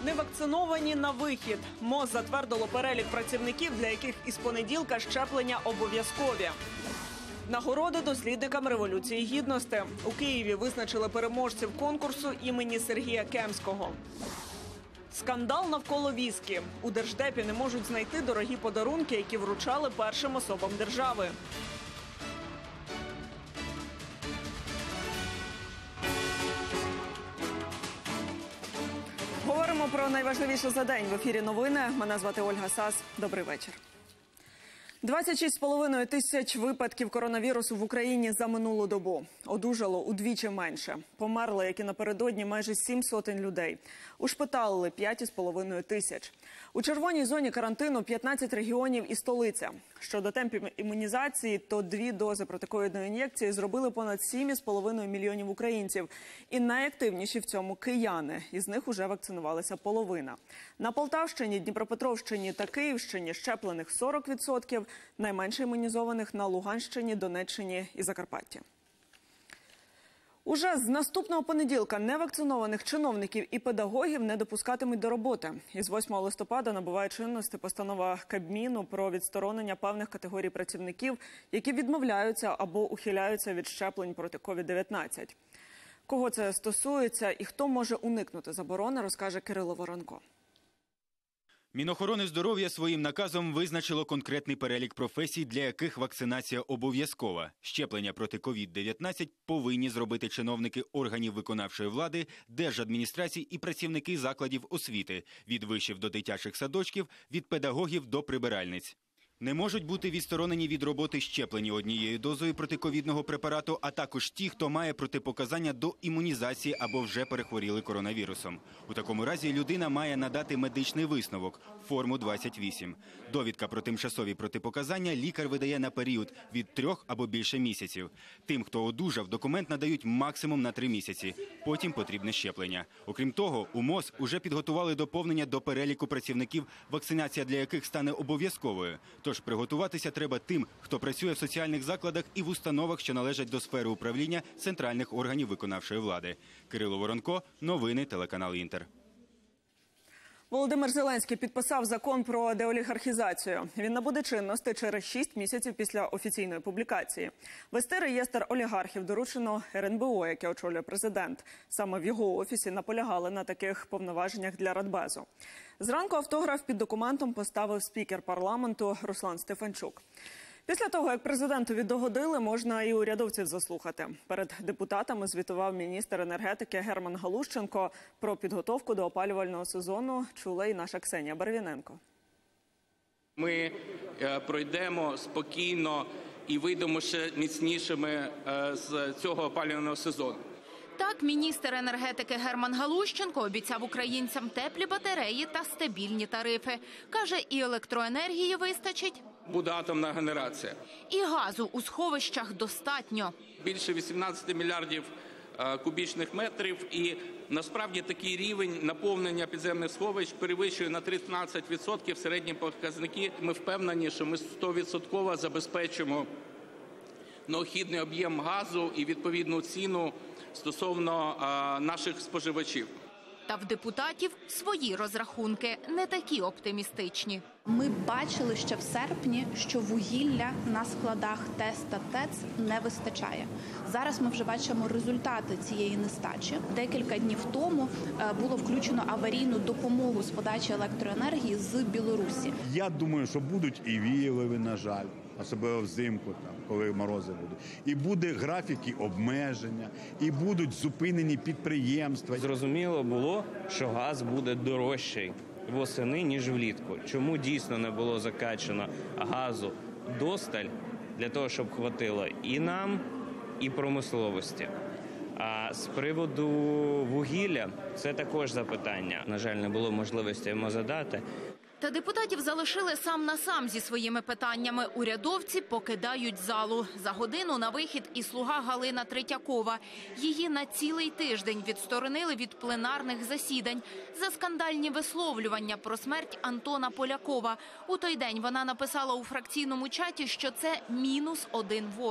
Невакциновані на вихід. МОЗ затвердило перелік працівників, для яких із понеділка щеплення обов'язкові. Нагороди дослідникам Революції Гідності. У Києві визначили переможців конкурсу імені Сергія Кемського. Скандал навколо віскі. У Держдепі не можуть знайти дорогі подарунки, які вручали першим особам держави. Говоримо про найважливіше за день. В ефірі новини. Мене звати Ольга Сас. Добрий вечір. 26,5 тисяч випадків коронавірусу в Україні за минулу добу. Одужало удвічі менше. Померли, як і напередодні, майже 7 сотень людей. Ушпиталили 5,5 тисяч. У червоній зоні карантину 15 регіонів і столиця. Щодо темпів імунізації, то 2 дози протиковідної ін'єкції зробили понад 7,5 мільйонів українців. І найактивніші в цьому кияни. Із них уже вакцинувалася половина. На Полтавщині, Дніпропетровщині та Київщині щеплених 40%, найменше імунізованих на Луганщині, Донеччині і Закарпатті. Уже з наступного понеділка невакцинованих чиновників і педагогів не допускатимуть до роботи. Із 8 листопада набуває чинності постанова Кабміну про відсторонення певних категорій працівників, які відмовляються або ухиляються від щеплень проти COVID-19. Кого це стосується і хто може уникнути заборони, розкаже Кирило Воронко. Мінохорони здоров'я своїм наказом визначило конкретний перелік професій, для яких вакцинація обов'язкова. Щеплення проти COVID-19 повинні зробити чиновники органів виконавчої влади, держадміністрацій і працівники закладів освіти – від вишів до дитячих садочків, від педагогів до прибиральниць. Не можуть бути відсторонені від роботи щеплені однією дозою протиковідного препарату, а також ті, хто має протипоказання до імунізації або вже перехворіли коронавірусом. У такому разі людина має надати медичний висновок – форму 28. Довідка про тимчасові протипоказання лікар видає на період від 3 або більше місяців. Тим, хто одужав, документ надають максимум на 3 місяці. Потім потрібне щеплення. Окрім того, у МОЗ уже підготували доповнення до переліку працівників, вакцинація для яких стане обов'язковою. Тож приготуватися треба тим, хто працює в соціальних закладах і в установах, що належать до сфери управління центральних органів виконавчої влади. Кирило Воронко, новини, телеканал «Інтер». Володимир Зеленський підписав закон про деолігархізацію. Він набуде чинності через 6 місяців після офіційної публікації. Вести реєстр олігархів доручено РНБО, яке очолює президент. Саме в його офісі наполягали на таких повноваженнях для Радбезу. Зранку автограф під документом поставив спікер парламенту Руслан Стефанчук. Після того, як президентові догодили, можна і урядовців заслухати. Перед депутатами звітував міністр енергетики Герман Галущенко. Про підготовку до опалювального сезону чула і наша Ксенія Барвіненко. Ми пройдемо спокійно і вийдемо ще міцнішими з цього опалювального сезону. Так, міністр енергетики Герман Галущенко обіцяв українцям теплі батареї та стабільні тарифи. Каже, і електроенергії вистачить. Буде атомна генерація. І газу у сховищах достатньо. Більше 18 мільярдів кубічних метрів. І насправді такий рівень наповнення підземних сховищ перевищує на 13% середні показники. Ми впевнені, що ми 100% забезпечимо необхідний об'єм газу і відповідну ціну стосовно наших споживачів. Та в депутатів свої розрахунки, не такі оптимістичні. Ми бачили ще в серпні, що вугілля на складах ТЕС та ТЕЦ не вистачає. Зараз ми вже бачимо результати цієї нестачі. Декілька днів тому було включено аварійну допомогу з подачі електроенергії з Білорусі. Я думаю, що будуть і віяли, на жаль, особливо взимку, коли морози будуть. І буде графіки обмеження, і будуть зупинені підприємства. Зрозуміло було, що газ буде дорожчий восени, ніж влітку. Чому дійсно не було закачано газу досталь для того, щоб хватило і нам, і промисловості. А з приводу вугілля – це також запитання. На жаль, не було можливості йому задати. Та депутатів залишили сам на сам зі своїми питаннями. Урядовці покидають залу. За годину на вихід і слуга Галина Третьякова. Її на цілий тиждень відсторонили від пленарних засідань за скандальні висловлювання про смерть Антона Полякова. У той день вона написала у фракційному чаті, що це -1 ворог.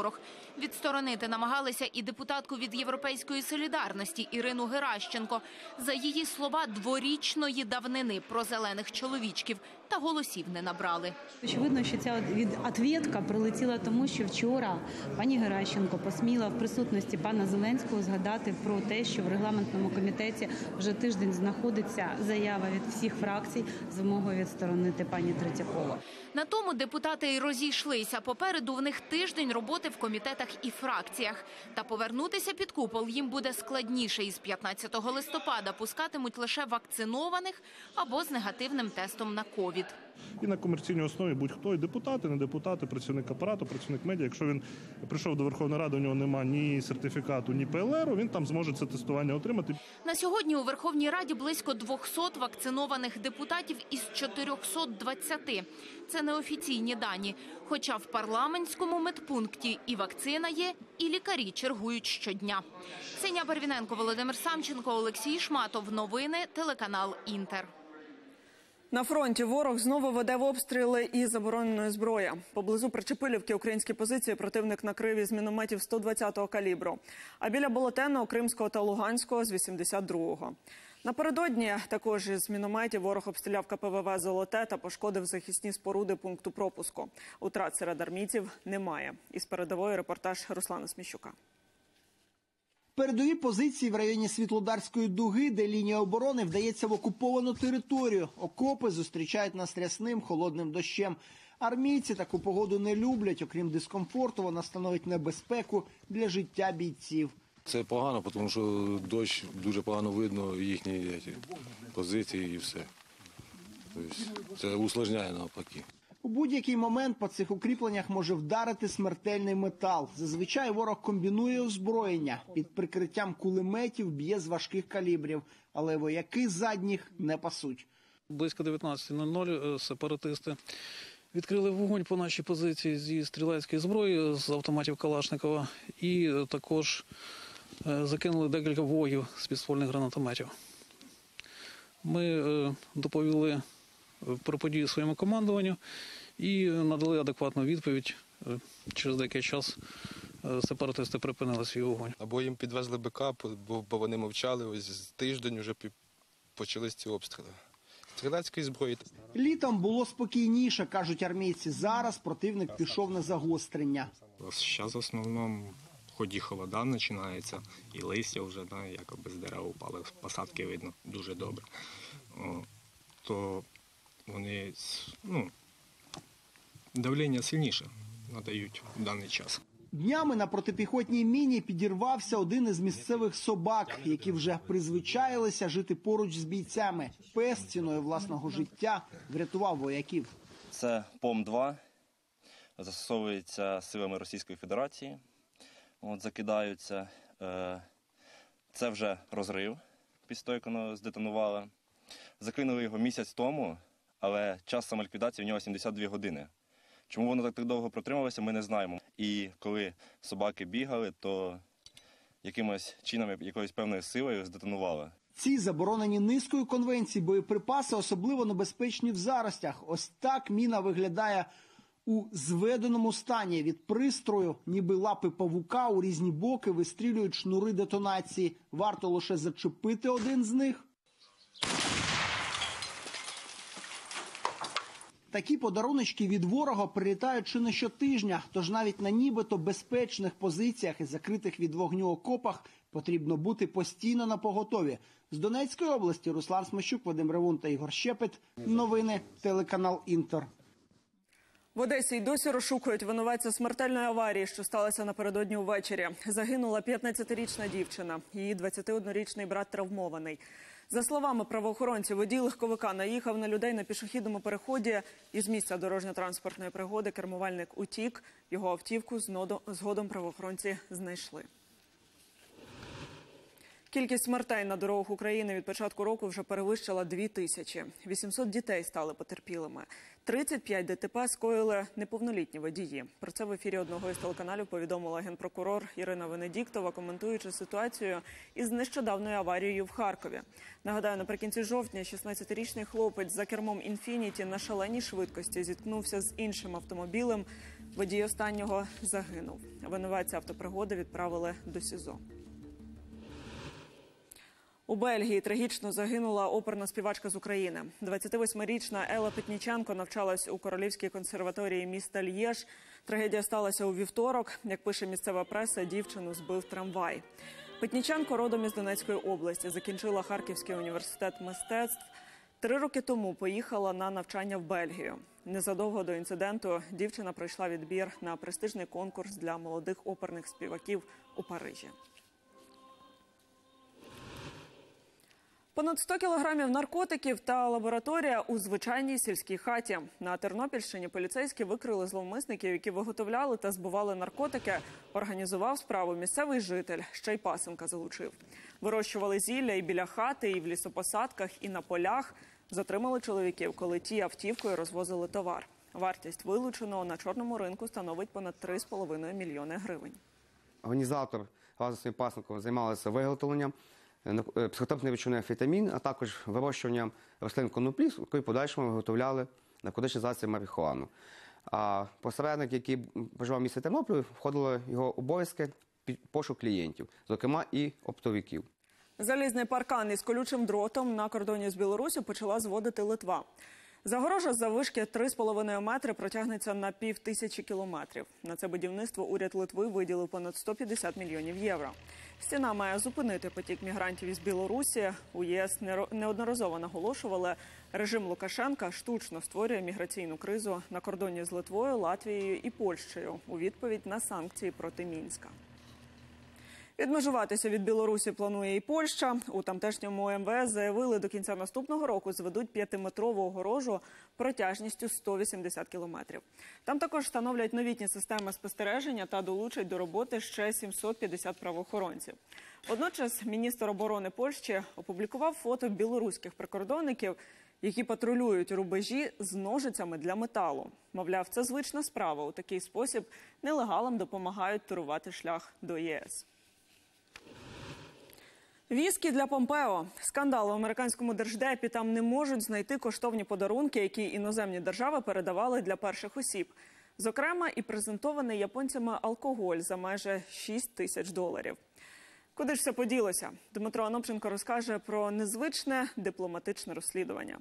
Відсторонити намагалися і депутатку від «Європейської солідарності» Ірину Геращенко. За її слова, дворічної давнини про зелених чоловічків, та голосів не набрали. Очевидно, що ця відповідка прилетіла тому, що вчора пані Геращенко посміла в присутності пана Зеленського згадати про те, що в регламентному комітеті вже тиждень знаходиться заява від всіх фракцій з вимогою відсторонити пані Третьякову. На тому депутати й розійшлися. Попереду в них тиждень роботи в комітетах і фракціях. Та повернутися під купол їм буде складніше. Із 15 листопада пускатимуть лише вакцинованих або з негативним тестом на ковід. І на комерційній основі будь-хто, і депутати, не депутати, працівник апарату, працівник медіа. Якщо він прийшов до Верховної Ради, у нього немає ні сертифікату, ні ПЛР, він там зможе це тестування отримати. На сьогодні у Верховній Раді близько 200 вакцинованих депутатів із 420. Це неофіційні дані. Хоча в парламентському медпункті і вакцина є, і лікарі чергують щодня. Ксенія Барвіненко, Володимир Самченко, Олексій Шматов. Новини, телеканал «Інтер». На фронті ворог знову веде в обстріли із забороненої зброї. Поблизу Причепилівки українські позиції противник накрив із мінометів 120-го калібру. А біля Болотеного, Кримського та Луганського з 82-го. Напередодні також із мінометів ворог обстріляв КПВВ «Золоте» та пошкодив захисні споруди пункту пропуску. Утрат серед армійців немає. Із передової репортаж Руслана Сміщука. Передові позиції в районі Світлодарської дуги, де лінія оборони вдається в окуповану територію. Окопи зустрічають нас рясним, холодним дощем. Армійці таку погоду не люблять. Окрім дискомфорту, вона становить небезпеку для життя бійців. Це погано, тому що дощ, дуже погано видно їхні позиції і все. Тобто це усложняє навпаки. У будь-який момент по цих укріпленнях може вдарити смертельний метал. Зазвичай ворог комбінує озброєння. Під прикриттям кулеметів б'є з важких калібрів. Але вояки задніх не пасуть. Близько 19:00 сепаратисти відкрили вогонь по нашій позиції зі стрілецької зброї, з автоматів Калашникова. І також закинули декілька вогів з підствольних гранатометів. Ми доповіли про події своєму командуванню і надали адекватну відповідь. Через деякий час сепаратисти припинили свій вогонь. Або їм підвезли БК, бо вони мовчали. Ось тиждень вже почались ці обстріли. Стрілецької зброї. Літом було спокійніше, кажуть армійці. Зараз противник пішов на загострення. Зараз в основному хоч і холода починається, і листя вже, якоби з дерев упали, посадки видно дуже добре. То вони, давлення сильніше надають в даний час. Днями на протипіхотній міні підірвався один із місцевих собак, які вже призвичаїлися жити поруч з бійцями. Пес ціною власного життя врятував вояків. Це ПОМ-2, застосовується силами Російської Федерації, закидаються. Це вже розрив, після того, як воно здетонувало. Закинули його місяць тому, але час самоліквідації в нього 72 години. Чому воно так довго протрималося, ми не знаємо. І коли собаки бігали, то якимось чином, якоюсь певною силою здетонували. Ці заборонені низкою конвенцій боєприпаси особливо небезпечні в заростях. Ось так міна виглядає у зведеному стані. Від пристрою, ніби лапи павука, у різні боки вистрілюють шнури детонації. Варто лише зачепити один з них. Такі подаруночки від ворога прилітають чи не щотижня, тож навіть на нібито безпечних позиціях і закритих від вогню окопах потрібно бути постійно напоготові. З Донецької області Руслан Сміщук, Вадим Ревун та Ігор Щепет. Новини, телеканал «Інтер». В Одесі й досі розшукують винуватця смертельної аварії, що сталося напередодні увечері. Загинула 15-річна дівчина. Її 21-річний брат травмований. За словами правоохоронців, водій легковика наїхав на людей на пішохідному переході. Із місця дорожньо-транспортної пригоди кермувальник утік. Його автівку згодом правоохоронці знайшли. Кількість смертей на дорогах України від початку року вже перевищила 2000. 800 дітей стали потерпілими. 35 ДТП скоїли неповнолітні водії. Про це в ефірі одного із телеканалів повідомила генпрокурор Ірина Венедіктова, коментуючи ситуацію із нещодавною аварією в Харкові. Нагадаю, наприкінці жовтня 16-річний хлопець за кермом «Інфініті» на шаленій швидкості зіткнувся з іншим автомобілем. Водій останнього загинув. Винуватця автопригоди відправили до СІЗО. У Бельгії трагічно загинула оперна співачка з України. 28-річна Елла Петніченко навчалась у Королівській консерваторії міста Льєж. Трагедія сталася у вівторок. Як пише місцева преса, дівчину збив трамвай. Петніченко родом із Донецької області. Закінчила Харківський університет мистецтв. 3 роки тому поїхала на навчання в Бельгію. Незадовго до інциденту дівчина пройшла відбір на престижний конкурс для молодих оперних співаків у Парижі. Понад 100 кілограмів наркотиків та лабораторія у звичайній сільській хаті. На Тернопільщині поліцейські викрили зловмисників, які виготовляли та збували наркотики. Організував справу місцевий житель, ще й пасенка залучив. Вирощували зілля і біля хати, і в лісопосадках, і на полях. Затримали чоловіків, коли ті автівкою розвозили товар. Вартість вилученого на чорному ринку становить понад 3,5 мільйони гривень. Організатор разом з своїм пасенком займалися виготовленням психотропної речовини амфетамін, а також вирощуванням рослин коноплі, які в подальшому виготовляли наркотичні засоби марихуану. А посередник, який проживав в місті Тернополі, входили в його обов'язки пошук клієнтів, зокрема і оптовиків. Залізний паркан із колючим дротом на кордоні з Білоруссю почала зводити Литва. Загорожа заввишки 3,5 метри протягнеться на 5000 кілометрів. На це будівництво уряд Литви виділив понад 150 мільйонів євро. Стіна має зупинити потік мігрантів із Білорусі. У ЄС неодноразово наголошували, режим Лукашенка штучно створює міграційну кризу на кордоні з Литвою, Латвією і Польщею у відповідь на санкції проти Мінська. Відмежуватися від Білорусі планує і Польща. У тамтешньому МВС заявили, до кінця наступного року зведуть 5-метрову огорожу протяжністю 180 кілометрів. Там також встановлять новітні системи спостереження та долучать до роботи ще 750 правоохоронців. Водночас міністр оборони Польщі опублікував фото білоруських прикордонників, які патрулюють рубежі з ножицями для металу. Мовляв, це звична справа. У такий спосіб нелегалам допомагають турувати шлях до ЄС. Віскі для Помпео. Скандал в американському держдепі. Там не можуть знайти коштовні подарунки, які іноземні держави передавали для перших осіб. Зокрема, і презентований японцями алкоголь за майже $6000. Куди ж все поділося? Дмитро Анопченко розкаже про незвичне дипломатичне розслідування.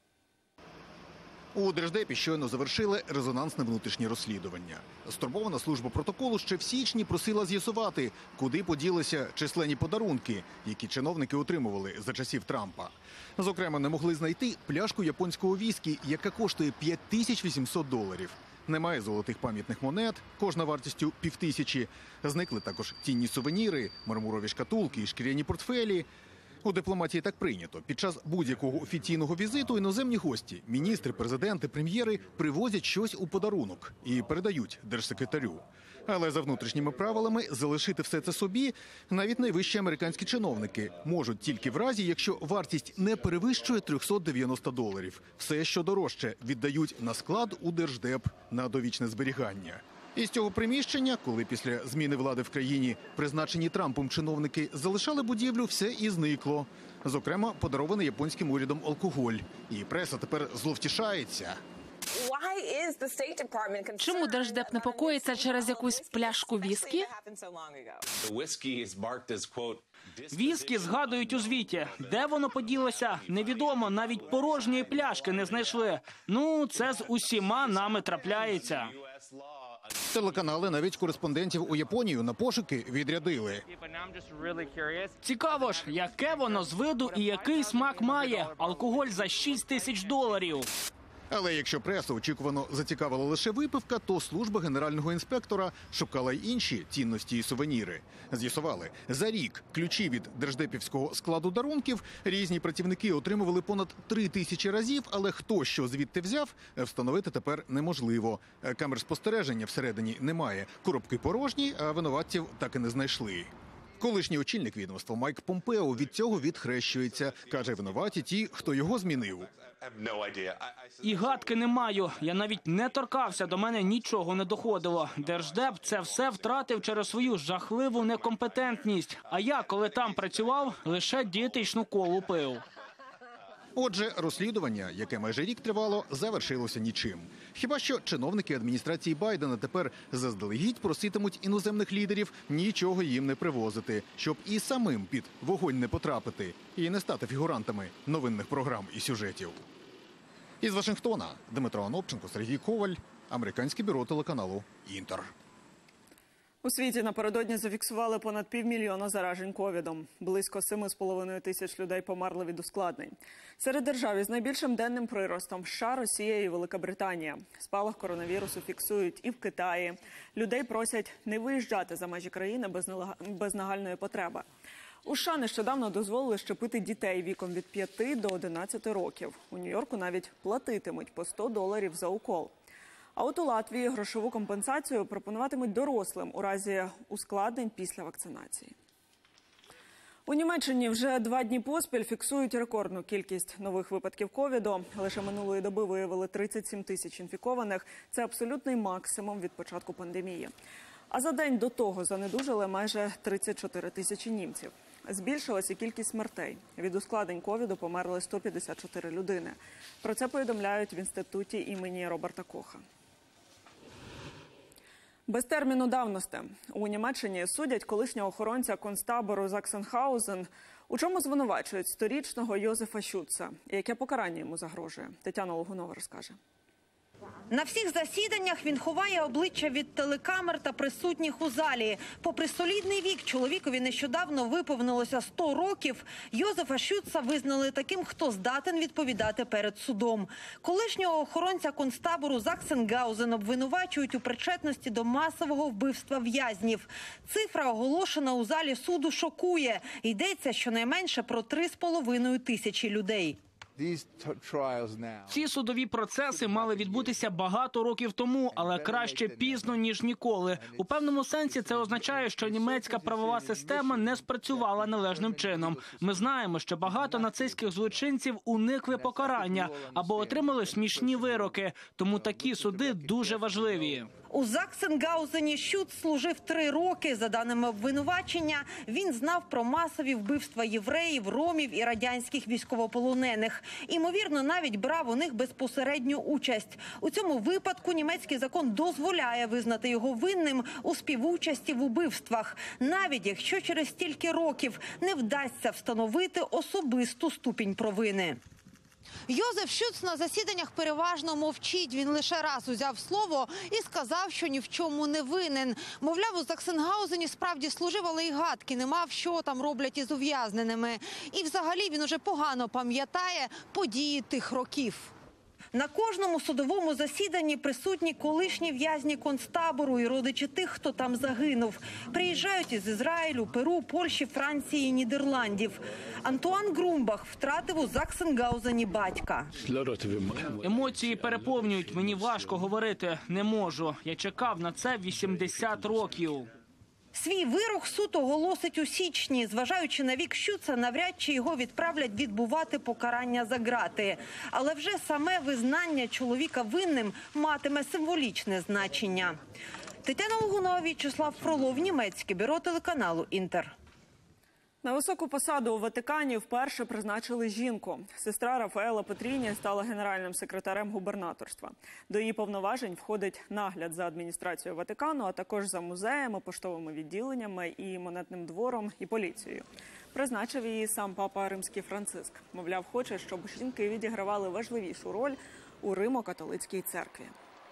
У Держдепі щойно завершили резонансне внутрішнє розслідування. Стурбована служба протоколу ще в січні просила з'ясувати, куди поділися численні подарунки, які чиновники отримували за часів Трампа. Зокрема, не могли знайти пляшку японського віскі, яка коштує $5800. Немає золотих пам'ятних монет, кожна вартістю $5000. Зникли також цінні сувеніри, мармурові шкатулки і шкіряні портфелі. У дипломатії так прийнято. Під час будь-якого офіційного візиту іноземні гості, міністри, президенти, прем'єри привозять щось у подарунок і передають держсекретарю. Але за внутрішніми правилами залишити все це собі навіть найвищі американські чиновники можуть тільки в разі, якщо вартість не перевищує $390. Все, що дорожче, віддають на склад у Держдеп на довічне зберігання. Із цього приміщення, коли після зміни влади в країні призначені Трампом чиновники залишали будівлю, все і зникло. Зокрема, подарований японським урядом алкоголь. І преса тепер зловтішається. Чому Держдеп непокоїться через якусь пляшку віскі? Віскі згадують у звіті. Де воно поділося? Невідомо. Навіть порожньої пляшки не знайшли. Ну, це з усіма нами трапляється. Телеканали навіть кореспондентів у Японію на пошуки відрядили. Цікаво ж, яке воно з виду і який смак має. Алкоголь за $6000. Але якщо пресу очікувано зацікавила лише випивка, то служба генерального інспектора шукала й інші цінності і сувеніри. З'ясували, за рік ключі від держдепівського складу дарунків різні працівники отримували понад 3000 разів, але хто що звідти взяв, встановити тепер неможливо. Камер спостереження всередині немає. Коробки порожні, а винуватців так і не знайшли. Колишній очільник відомства Майк Помпео від цього відхрещується. Каже, винуваті ті, хто його змінив. І гадки не маю. Я навіть не торкався, до мене нічого не доходило. Держдеп це все втратив через свою жахливу некомпетентність. А я, коли там працював, лише дієтичну колу пив. Отже, розслідування, яке майже рік тривало, завершилося нічим. Хіба що чиновники адміністрації Байдена тепер заздалегідь проситимуть іноземних лідерів нічого їм не привозити, щоб і самим під вогонь не потрапити і не стати фігурантами новинних програм і сюжетів. Із Вашингтона Дмитро Анопченко, Сергій Коваль, Американське бюро телеканалу «Інтер». У світі напередодні зафіксували понад 500 000 заражень ковідом. Близько 7,5 тисяч людей померли від ускладнень. Серед держав із найбільшим денним приростом – США, Росія і Велика Британія. Спалах коронавірусу фіксують і в Китаї. Людей просять не виїжджати за межі країни без нагальної потреби. У США нещодавно дозволили щепити дітей віком від 5 до 11 років. У Нью-Йорку навіть платитимуть по $100 за укол. А от у Латвії грошову компенсацію пропонуватимуть дорослим у разі ускладнень після вакцинації. У Німеччині вже 2 дні поспіль фіксують рекордну кількість нових випадків ковіду. Лише минулої доби виявили 37 тисяч інфікованих. Це абсолютний максимум від початку пандемії. А за день до того занедужили майже 34 тисячі німців. Збільшилася кількість смертей. Від ускладнень ковіду померли 154 людини. Про це повідомляють в інституті імені Роберта Коха. Без терміну давності. У Німеччині судять колишнього охоронця концтабору Заксенгаузен. У чому звинувачують 100-річного Йозефа Шюца? І яке покарання йому загрожує? Тетяна Логунова розкаже. На всіх засіданнях він ховає обличчя від телекамер та присутніх у залі. Попри солідний вік, чоловікові нещодавно виповнилося 100 років. Йозефа Шюца визнали таким, хто здатен відповідати перед судом. Колишнього охоронця концтабору Заксенгаузен обвинувачують у причетності до масового вбивства в'язнів. Цифра, оголошена у залі суду, шокує. Йдеться щонайменше про 3,5 тисячі людей. Ці судові процеси мали відбутися багато років тому, але краще пізно, ніж ніколи. У певному сенсі це означає, що німецька правова система не спрацювала належним чином. Ми знаємо, що багато нацистських злочинців уникли покарання або отримали смішні вироки. Тому такі суди дуже важливі. У Заксенгаузені Шюц служив 3 роки. За даними обвинувачення, він знав про масові вбивства євреїв, ромів і радянських військовополонених. Імовірно, навіть брав у них безпосередню участь. У цьому випадку німецький закон дозволяє визнати його винним у співучасті в убивствах, навіть якщо через стільки років не вдасться встановити особисту ступінь провини. Йозеф Шюц на засіданнях переважно мовчить. Він лише раз узяв слово і сказав, що ні в чому не винен. Мовляв, у Заксенгаузені справді служив, але й гадки не мав, що там роблять із ув'язненими. І взагалі він уже погано пам'ятає події тих років. На кожному судовому засіданні присутні колишні в'язні концтабору і родичі тих, хто там загинув. Приїжджають із Ізраїлю, Перу, Польщі, Франції і Нідерландів. Антуан Грумбах втратив у Заксенгаузені батька. Емоції переповнюють, мені важко говорити, не можу. Я чекав на це 80 років. Свій вирок суд оголосить у січні. Зважаючи на вік Шюца, навряд чи його відправлять відбувати покарання за ґрати. Але вже саме визнання чоловіка винним матиме символічне значення. Тетяна Логунова, В'ячеслав Фролов, Німецьке бюро телеканалу «Інтер». На високу посаду у Ватикані вперше призначили жінку. Сестра Рафаела Петріні стала генеральним секретарем губернаторства. До її повноважень входить нагляд за адміністрацією Ватикану, а також за музеями, поштовими відділеннями і монетним двором і поліцією. Призначив її сам папа Римський Франциск. Мовляв, хоче, щоб жінки відігравали важливішу роль у Римо-католицькій церкві.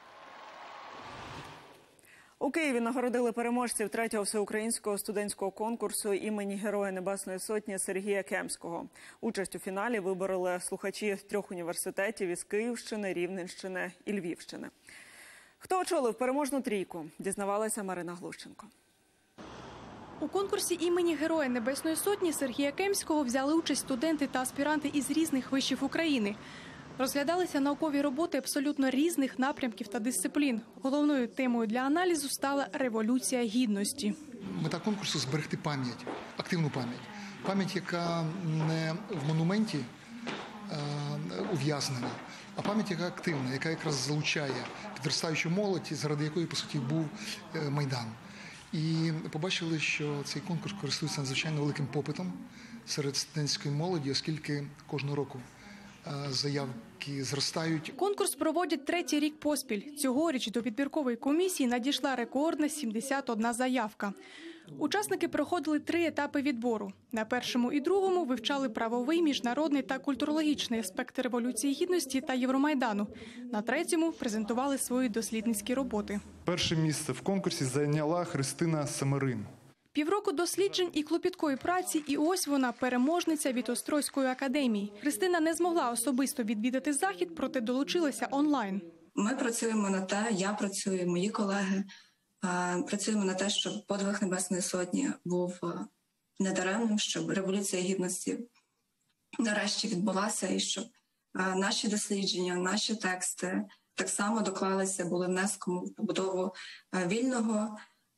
У Києві нагородили переможців 3-го всеукраїнського студентського конкурсу імені Героя Небесної Сотні Сергія Кемського. Участь у фіналі вибороли слухачі 3 університетів із Київщини, Рівненщини і Львівщини. Хто очолив переможну трійку, дізнавалася Марина Глущенко. У конкурсі імені Героя Небесної Сотні Сергія Кемського взяли участь студенти та аспіранти із різних вишів України. Розглядалися наукові роботи абсолютно різних напрямків та дисциплін. Головною темою для аналізу стала революція гідності. Мета конкурсу – зберегти пам'ять, активну пам'ять. Пам'ять, яка не в монументі ув'язнена, а пам'ять, яка активна, яка якраз залучає підростаючу молодь, заради якої, по суті, був Майдан. І побачили, що цей конкурс користується надзвичайно великим попитом серед студентської молоді, оскільки кожного року заявки зростають. Конкурс проводять третій рік поспіль. Цьогоріч до підбіркової комісії надійшла рекордна 71 заявка. Учасники проходили 3 етапи відбору. На першому і другому вивчали правовий, міжнародний та культурологічний аспекти Революції Гідності та Євромайдану. На третьому презентували свої дослідницькі роботи. Перше місце в конкурсі зайняла Христина Семерин. Півроку досліджень і клопіткої праці, і ось вона, переможниця від Острозької академії. Христина не змогла особисто відвідати захід, проте долучилася онлайн. Ми працюємо на те, я працюю, мої колеги, працюємо на те, щоб подвиг Небесної Сотні був недаремним, щоб Революція Гідності нарешті відбулася і щоб наші дослідження, наші тексти так само доклалися, були внеском в побудову вільного,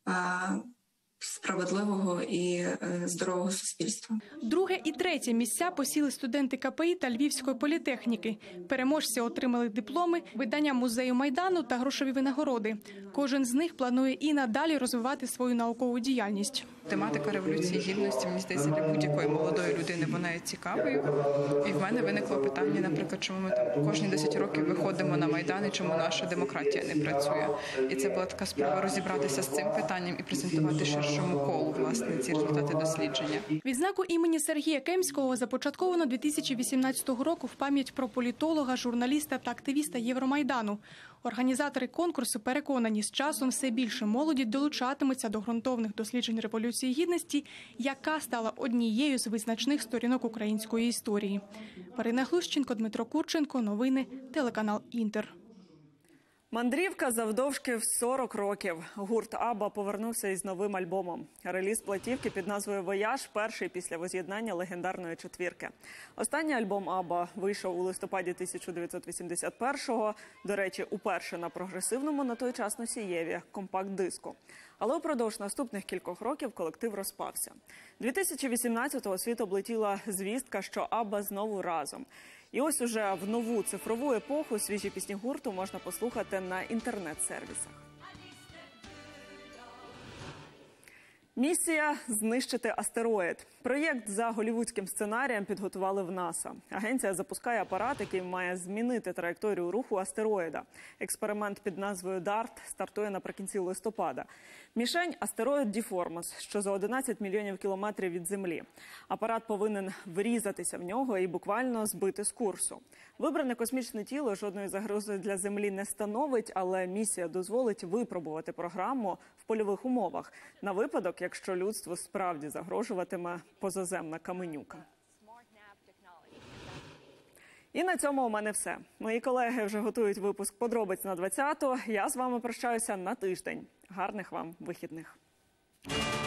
справедливого і здорового суспільства. Друге і третє місця посіли студенти КПІ та Львівської політехніки. Переможці отримали дипломи, видання музею Майдану та грошові винагороди. Кожен з них планує і надалі розвивати свою наукову діяльність. Тематика Революції Гідності, мені здається, для будь-якої молодої людини вона є цікавою. І в мене виникло питання, наприклад, чому ми там кожні 10 років виходимо на Майдан і чому наша демократія не працює. І це була така спроба розібратися з цим питанням і презентувати ширшому колу, власне, ці результати дослідження. Відзнаку імені Сергія Кемського започатковано 2018 року в пам'ять про політолога, журналіста та активіста Євромайдану. Організатори конкурсу переконані, з часом все більше молоді долучатиметься до ґрунтовних досліджень Революції Гідності, яка стала однією з визначних сторінок української історії. Марина Глущенко, Дмитро Курченко. Новини. Телеканал «Інтер». Мандрівка завдовжки в 40 років. Гурт «Абба» повернувся із новим альбомом. Реліз платівки під назвою «Вояж» – перший після воз'єднання легендарної четвірки. Останній альбом «Абба» вийшов у листопаді 1981-го, до речі, уперше на прогресивному на той час носієві – компакт-диску. Але упродовж наступних кількох років колектив розпався. 2018-го світ облетіла звістка, що «Абба» знову разом. І ось уже в нову цифрову епоху свіжі пісні гурту можна послухати на інтернет-сервісах. Місія – знищити астероїд. Проєкт за голлівудським сценарієм підготували в НАСА. Агенція запускає апарат, який має змінити траєкторію руху астероїда. Експеримент під назвою «Дарт» стартує наприкінці листопада. Мішень – астероїд Діформос, що за 11 мільйонів кілометрів від Землі. Апарат повинен врізатися в нього і буквально збити з курсу. Вибране космічне тіло жодної загрози для Землі не становить, але місія дозволить випробувати програму в польових умовах на випадок, якщо людству справді загрожуватиме позаземна каменюка. І на цьому у мене все. Мої колеги вже готують випуск подробиць на 20-ту. Я з вами прощаюся на тиждень. Гарних вам вихідних.